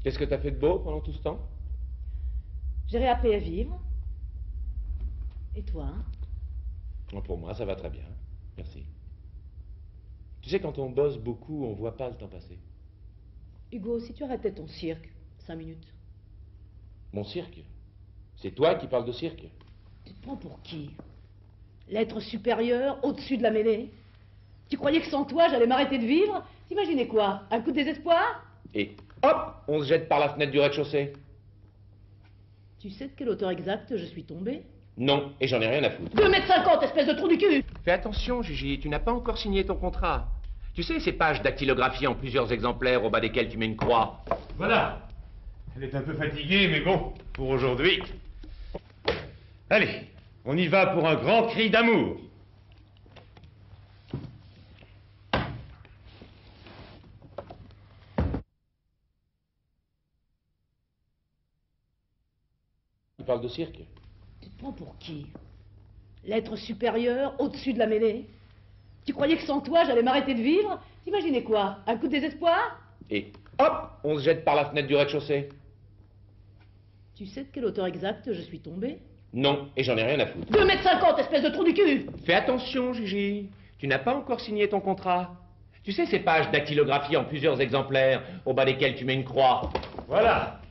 Qu'est-ce que t'as fait de beau pendant tout ce temps? J'ai réappris à vivre. Et toi? Pour moi, ça va très bien. Merci. Tu sais, quand on bosse beaucoup, on voit pas le temps passer. Hugo, si tu arrêtais ton cirque, 5 minutes. Mon cirque? C'est toi qui parles de cirque? Tu te prends pour qui? L'être supérieur, au-dessus de la mêlée? Tu croyais que sans toi, j'allais m'arrêter de vivre? T'imaginais quoi? Un coup de désespoir? Et hop, on se jette par la fenêtre du rez-de-chaussée. Tu sais de quelle hauteur exacte je suis tombée? Non, et j'en ai rien à foutre. 2,50 m, espèce de trou du cul! Fais attention, Gigi, tu n'as pas encore signé ton contrat. Tu sais, ces pages dactylographiées en plusieurs exemplaires au bas desquelles tu mets une croix. Voilà. Elle est un peu fatiguée, mais bon, pour aujourd'hui. Allez, on y va pour un grand cri d'amour. Tu parles de cirque? Tu te prends pour qui? L'être supérieur, au-dessus de la mêlée? Tu croyais que sans toi, j'allais m'arrêter de vivre? T'imaginais quoi? Un coup de désespoir? Et hop, on se jette par la fenêtre du rez-de-chaussée. Tu sais de quelle hauteur exacte je suis tombée? Non, et j'en ai rien à foutre. 2,50 m, espèce de trou du cul! Fais attention, Gigi, tu n'as pas encore signé ton contrat. Tu sais, ces pages dactylographiées en plusieurs exemplaires au bas desquelles tu mets une croix. Voilà.